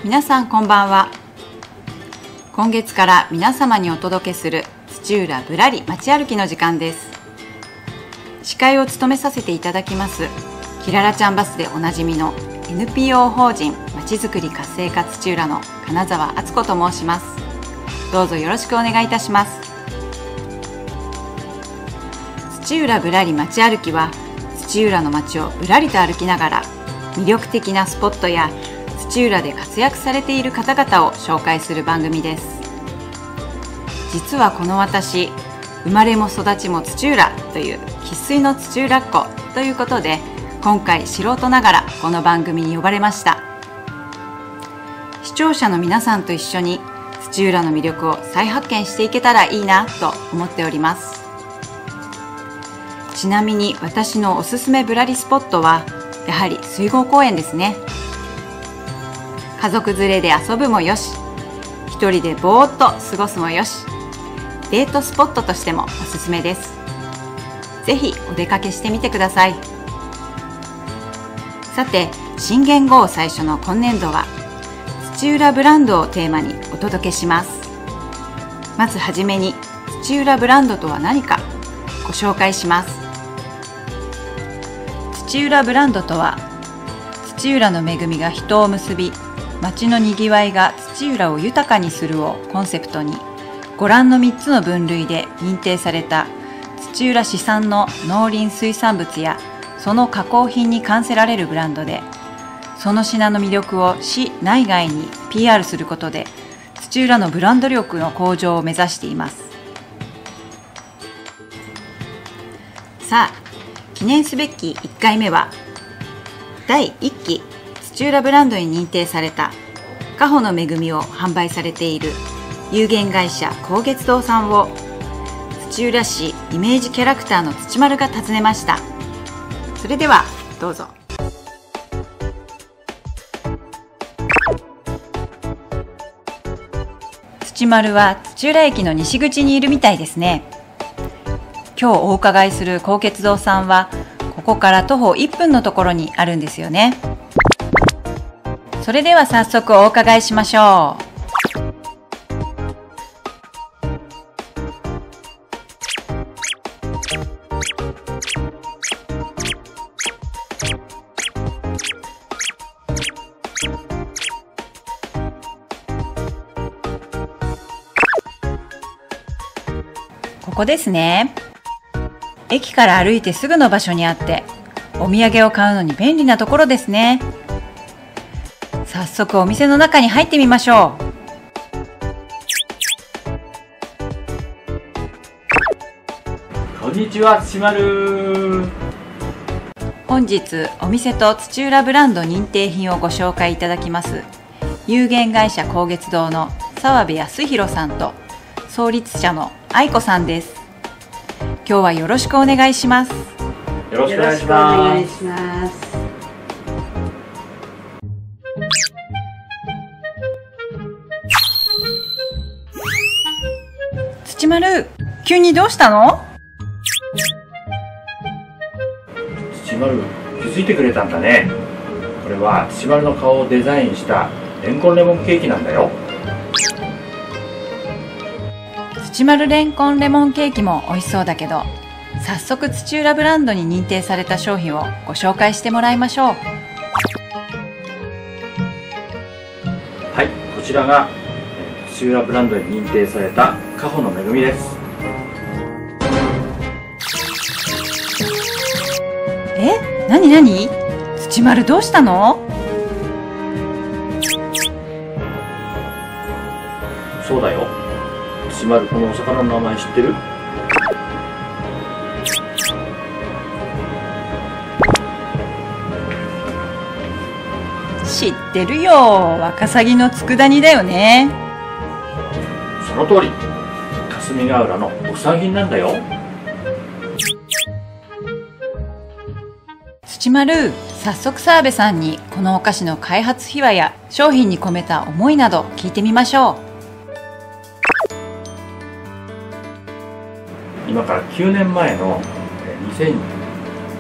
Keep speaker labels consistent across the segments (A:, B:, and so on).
A: 皆さんこんばんは。今月から皆様にお届けする土浦ぶらり街歩きの時間です。司会を務めさせていただきますキララちゃんバスでおなじみの NPO 法人まちづくり活性化土浦の金沢敦子と申します。どうぞよろしくお願いいたします。土浦ぶらり街歩きは、土浦の街をぶらりと歩きながら魅力的なスポットや土浦で活躍されている方々を紹介する番組です。実はこの私、生まれも育ちも土浦という生粋の土浦っ子ということで、今回素人ながらこの番組に呼ばれました。視聴者の皆さんと一緒に土浦の魅力を再発見していけたらいいなと思っております。ちなみに私のおすすめぶらりスポットはやはり水郷公園ですね。家族連れで遊ぶもよし、一人でぼーっと過ごすもよし、デートスポットとしてもおすすめです。ぜひお出かけしてみてください。さて、新元号最初の今年度は土浦ブランドをテーマにお届けします。まずはじめに土浦ブランドとは何かご紹介します。土浦ブランドとは、土浦の恵みが人を結び、町のにぎわいが土浦を豊かにするをコンセプトに、ご覧の3つの分類で認定された土浦市産の農林水産物やその加工品に冠せられるブランドで、その品の魅力を市内外に PR することで土浦のブランド力の向上を目指しています。さあ、記念すべき1回目は第1期土浦ブランドに認定されたかほの恵みを販売されている有限会社光月堂さんを、土浦市イメージキャラクターの土丸が訪ねました。それではどうぞ。土丸は土浦駅の西口にいるみたいですね。今日お伺いする光月堂さんはここから徒歩1分のところにあるんですよね。それでは早速お伺いしましょう。ここですね。駅から歩いてすぐの場所にあって、お土産を買うのに便利なところですね。早速お店の中に入ってみましょ
B: う。こんにちは、土丸。
A: 本日お店と土浦ブランド認定品をご紹介いただきます有限会社光月堂の澤部康弘さんと創立者の愛子さんです。今日はよろしくお願いします。
B: よろしくお願いします。
A: 土丸、急にどうしたの？
B: 土丸、気づいてくれたんだね。これは土丸の顔をデザインしたレンコンレモンケーキなんだよ。
A: 土丸レンコンレモンケーキも美味しそうだけど、早速土浦ブランドに認定された商品をご紹介してもらいましょう。
B: はい、こちらが土浦ブランドに認定されたかほの恵みです。
A: なになに？土丸どうしたの？
B: そうだよ。土丸、このお魚の名前知ってる？
A: 知ってるよ。ワカサギの佃煮だよね。
B: その通り。霞ヶ浦の特産品なんだよ。
A: 土丸、早速澤部さんにこのお菓子の開発秘話や商品に込めた思いなど聞いてみましょう。
B: 今から9年前の2010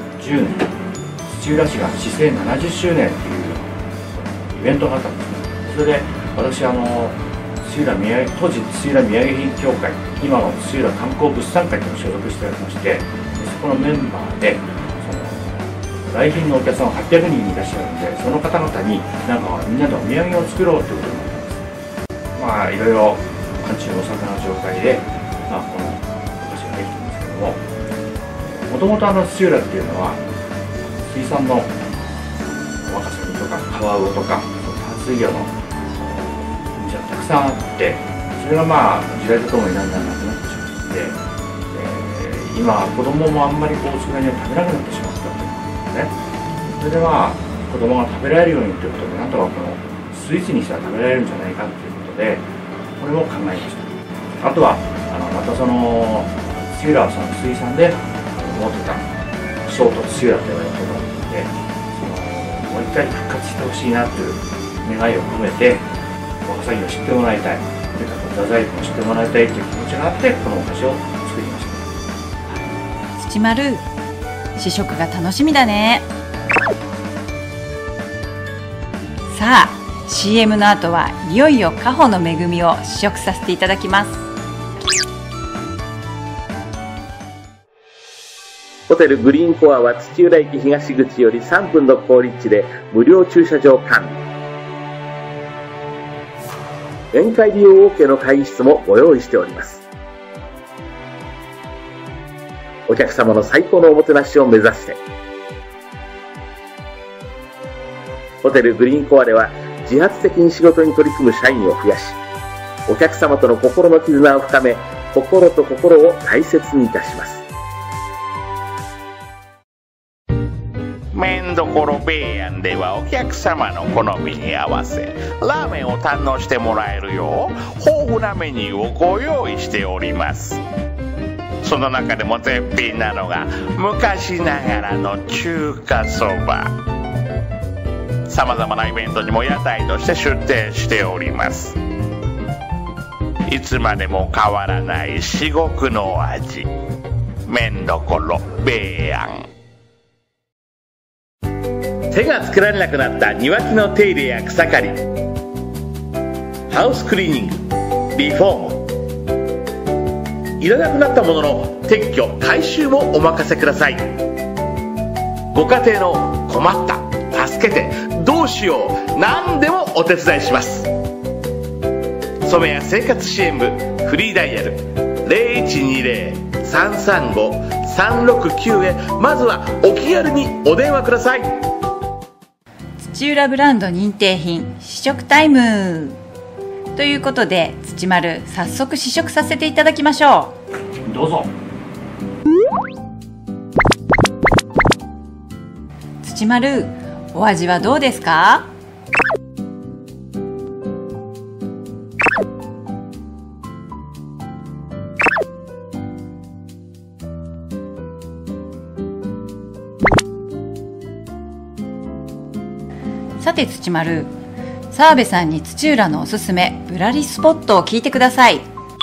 B: 年、土浦市が市制70周年っていうイベントがあったんですね。 それで私当時土浦土産品協会、今の土浦観光物産会というのに所属しておりまして、そこのメンバーで来賓のお客さん800人いらっしゃるので、その方々になんかみんなでお土産を作ろうということになってます。まあいろいろ寒中お魚の紹介で、このお菓子ができてるんですけども、もともと土浦っていうのは水産のワカサギとかカワウオとか淡水魚の海がたくさんあって、それが時代とともにだんだんなくなってしまって、今子供もあんまりこうそれには食べなくなってしまったということですね。それで子供が食べられるようにということで、なんとかこのスイーツにしては食べられるんじゃないかということで、これも考えました。あとはまたその土浦はその水産で持ってたショート土浦と言われるもので、もう一回復活してほしいなという願いを込めて、ワカサギを知ってもらいたい、それから太宰府を知ってもらいたいという気持ちがあって、このお菓子を作りました。
A: 土丸、試食が楽しみだね。さあ CM の後はいよいよカホの恵みを試食させていただきます。
C: ホテルグリーンコアは土浦駅東口より3分の好立地で無料駐車場完備。宴会利用 OK の会議室もご用意しております。お客様の最高のおもてなしを目指して、ホテルグリーンコアでは自発的に仕事に取り組む社員を増やし、お客様との心の絆を深め、心と心を大切にいたします。
D: 麺どころベイヤンではお客様の好みに合わせラーメンを堪能してもらえるよう豊富なメニューをご用意しております。その中でも絶品なのが昔ながらの中華そば。さまざまなイベントにも屋台として出店しております。いつまでも変わらない至極の味、麺どころベイヤン。手がつけられなくなった庭木の手入れや草刈り、ハウスクリーニング、リフォーム、いらなくなったものの撤去回収もお任せください。ご家庭の困った、助けて、どうしよう、何でもお手伝いします。染めや生活支援部フリーダイヤル 0120-335-369 へまずはお気軽にお電話ください。
A: 土浦ブランド認定品試食タイムということで、土丸早速試食させていただきましょ
B: う。どうぞ。
A: 土丸、お味はどうですか？さて土丸、澤部さんに土浦のおすすめぶらりスポットを聞いてください。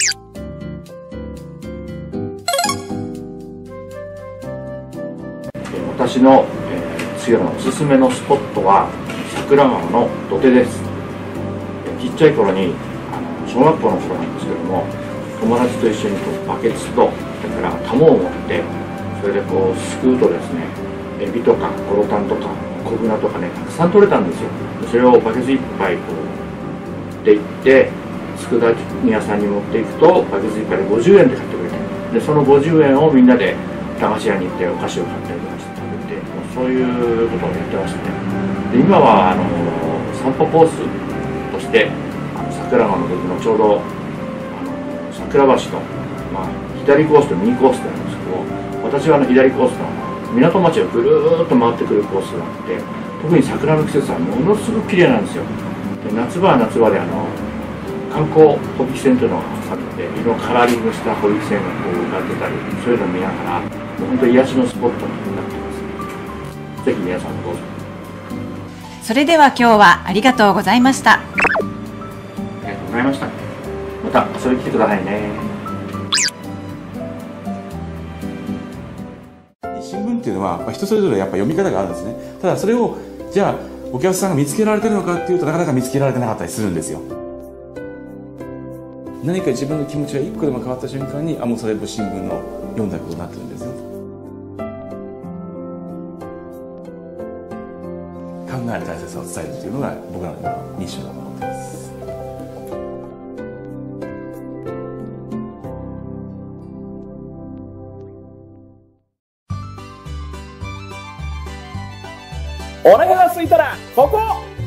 B: 私の、土浦のおすすめのスポットは桜川の土手です。ちっちゃい頃に小学校の頃なんですけども、友達と一緒にバケツとそれからタモを持って、それでこうすくうとですね、エビとかゴロタンとか小舟とかね、たくさん取れたんですよ。それをバケツいっぱいこう持って行って、佃煮屋さんに持っていくとバケツいっぱいで50円で買ってくれて、でその50円をみんなで駄菓子屋に行ってお菓子を買ったりとかして食べて、そういうことをやってましたね。で今は散歩コースとして桜川の時のちょうど桜橋の、左コースと右コースってあるんですけど、私は左コースの港町をぐるーっと回ってくるコースがあって、特に桜の季節はものすごく綺麗なんですよ。で夏場は夏場で観光保育船というのがあって、いろいろカラーリングした保育船がこう浮かんでたり、そういうのを見ながら、もう本当に癒しのスポットになってます。ぜひ皆さんもどうぞ。
A: それでは今日はありがとうございました。
B: ありがとうございました。また遊びに来てくださいね。
E: 新聞っていうのは人それぞれやっぱ読み方があるんですね。ただそれをじゃあお客さんが見つけられてるのかっていうとなかなか見つけられてなかったりするんですよ。何か自分の気持ちが一個でも変わった瞬間にもうそれも新聞の読んだことになってるんですよ。考える大切さを伝えるというのが僕らのミッションだと思っています。
C: お腹が空いたらここ。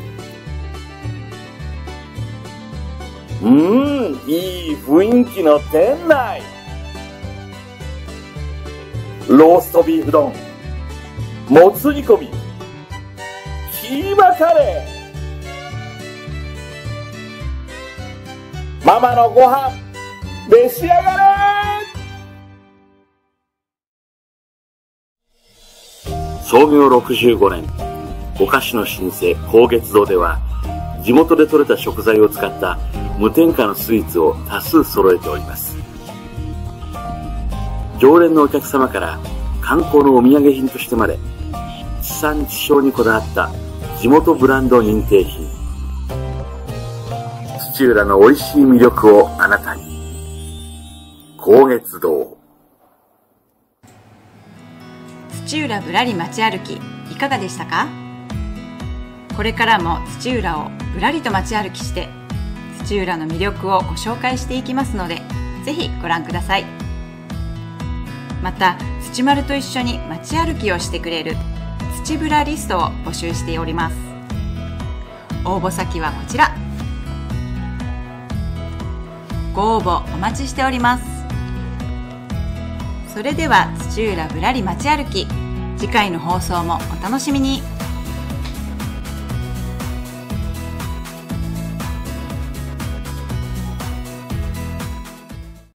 C: いい雰囲気の店内。ローストビーフ丼、もつ煮込み、キーマカレー。ママのご飯召し上がれ。創業65年、お菓子の老舗高月堂では、地元で採れた食材を使った無添加のスイーツを多数揃えております。常連のお客様から観光のお土産品としてまで、地産地消にこだわった地元ブランド認定品。土浦の美味しい魅力をあなたに。高月堂。
A: 土浦ぶらり街歩きいかがでしたか？これからも土浦をぶらりと街歩きして土浦の魅力をご紹介していきますので、ぜひご覧ください。また土丸と一緒に街歩きをしてくれる土ぶらリストを募集しております。応募先はこちら。ご応募お待ちしております。それでは土浦ぶらり街歩き、次回の放送もお楽しみに。